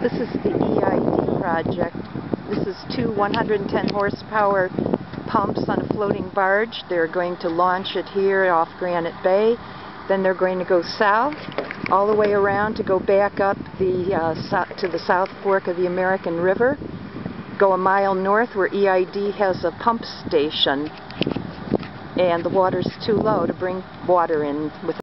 This is the EID project. This is two 110 horsepower pumps on a floating barge. They're going to launch it here off Granite Bay. Then they're going to go south, all the way around to go back up to the South Fork of the American River. Go a mile north where EID has a pump station, and the water's too low to bring water in with